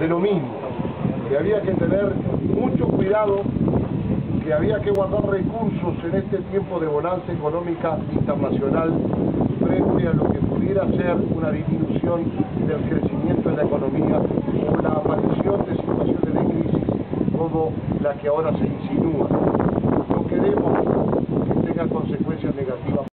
de lo mínimo, que había que tener mucho cuidado, que había que guardar recursos en este tiempo de bonanza económica internacional frente a lo que pudiera ser una disminución del crecimiento de la economía o la aparición de situaciones de crisis como la que ahora se insinúa. No queremos que tenga consecuencias negativas.